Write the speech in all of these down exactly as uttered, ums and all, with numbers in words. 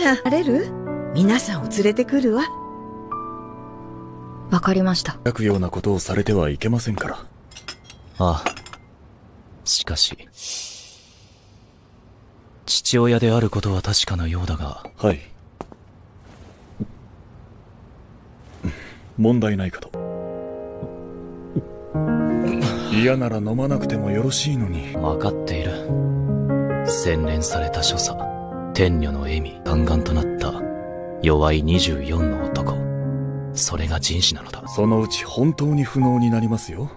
じゃあ、晴れる？皆さんを連れてくるわ。 わかりました。 焼くようなことをされてはいけませんから。 ああ。しかし、父親であることは確かなようだが。 はい。問題ないかと。嫌なら飲まなくてもよろしいのに。 分かっている。洗練された所作、天女の笑み、ガンガンとなった弱いにじゅうよんの男。それが人種なのだ。 そのうち本当に不能になりますよ。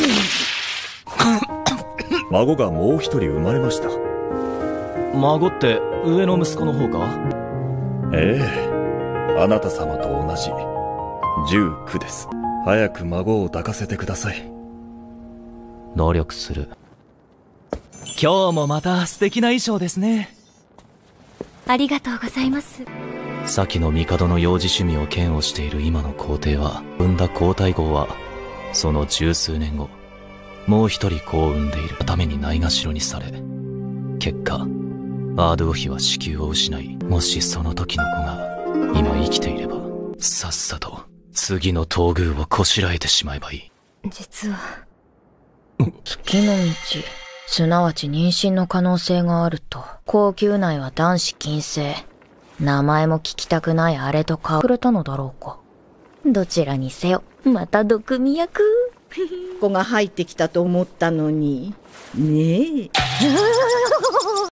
孫がもう一人生まれました。 孫って上の息子の方か？ ええ、あなた様と同じじゅうきゅうです。早く孫を抱かせてください。 努力する。今日もまた素敵な衣装ですね。 ありがとうございます。 先の帝の幼児趣味を嫌悪している今の皇帝は、産んだ皇太后はその十数年後、もう一人子を産んでいるためにないがしろにされ、結果アードゥオ妃は子宮を失い、もしその時の子が今生きていれば、さっさと次の東宮をこしらえてしまえばいい。 実は月の道、すなわち妊娠の可能性があると。皇宮内は男子禁制。名前も聞きたくないあれとかくれたのだろうか。 どちらにせよまた毒味役子が入ってきたと思ったのにねえ。